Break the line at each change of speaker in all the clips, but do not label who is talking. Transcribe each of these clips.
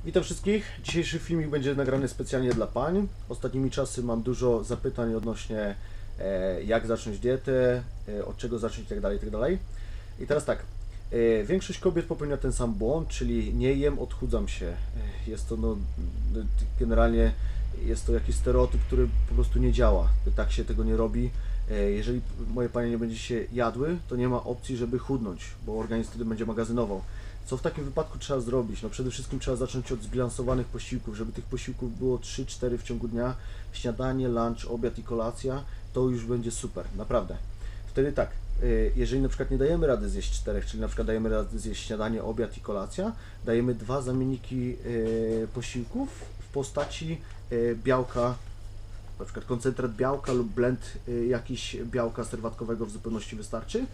Witam wszystkich. Dzisiejszy filmik będzie nagrany specjalnie dla pań. Ostatnimi czasy mam dużo zapytań odnośnie jak zacząć dietę, od czego zacząć itd. itd. I teraz tak, większość kobiet popełnia ten sam błąd, czyli nie jem, odchudzam się. Jest to generalnie jest to jakiś stereotyp, który po prostu nie działa. Tak się tego nie robi. Jeżeli moje panie nie będzie się jadły, to nie ma opcji, żeby chudnąć, bo organizm wtedy będzie magazynował. Co w takim wypadku trzeba zrobić? No przede wszystkim trzeba zacząć od zbilansowanych posiłków, żeby tych posiłków było 3-4 w ciągu dnia. Śniadanie, lunch, obiad i kolacja, to już będzie super, naprawdę. Wtedy tak, jeżeli na przykład nie dajemy rady zjeść 4, czyli na przykład dajemy rady zjeść śniadanie, obiad i kolacja, dajemy 2 zamienniki posiłków w postaci białka, na przykład koncentrat białka lub blend jakiś białka serwatkowego w zupełności wystarczy.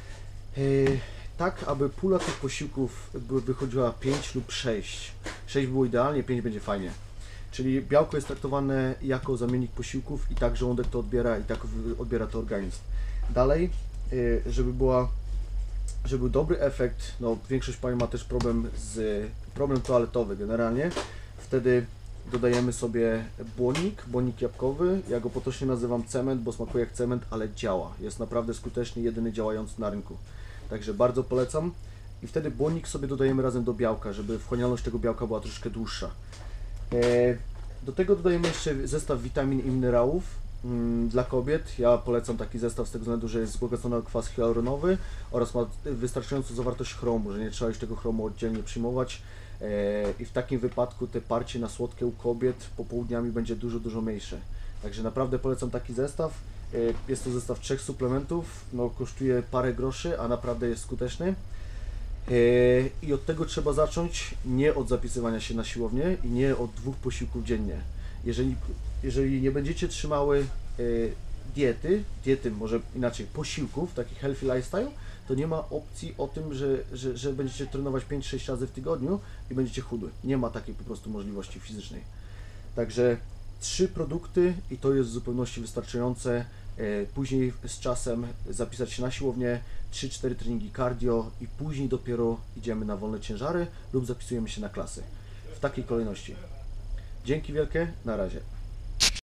Tak, aby pula tych posiłków wychodziła 5 lub 6. 6 było idealnie, 5 będzie fajnie. Czyli białko jest traktowane jako zamiennik posiłków i tak żołądek to odbiera i tak odbiera to organizm. Dalej, żeby był dobry efekt, no większość pań ma też problem toaletowy generalnie, wtedy dodajemy sobie błonik jabłkowy, ja go potocznie nazywam cement, bo smakuje jak cement, ale działa, jest naprawdę skuteczny, jedyny działający na rynku. Także bardzo polecam. I wtedy błonnik sobie dodajemy razem do białka, żeby wchłanialność tego białka była troszkę dłuższa. Do tego dodajemy jeszcze zestaw witamin i minerałów dla kobiet. Ja polecam taki zestaw z tego względu, że jest wzbogacony o kwas hialuronowy oraz ma wystarczającą zawartość chromu, że nie trzeba już tego chromu oddzielnie przyjmować. I w takim wypadku te parcie na słodkie u kobiet popołudniami będzie dużo mniejsze. Także naprawdę polecam taki zestaw. Jest to zestaw 3 suplementów, no kosztuje parę groszy, a naprawdę jest skuteczny. I od tego trzeba zacząć, nie od zapisywania się na siłownię i nie od 2 posiłków dziennie. Jeżeli nie będziecie trzymały diety, może inaczej, posiłków, takich healthy lifestyle, to nie ma opcji o tym, że będziecie trenować 5-6 razy w tygodniu i będziecie chudły. Nie ma takiej po prostu możliwości fizycznej. Także 3 produkty i to jest w zupełności wystarczające. Później z czasem zapisać się na siłownię, 3-4 treningi cardio i później dopiero idziemy na wolne ciężary lub zapisujemy się na klasy. W takiej kolejności. Dzięki wielkie, na razie.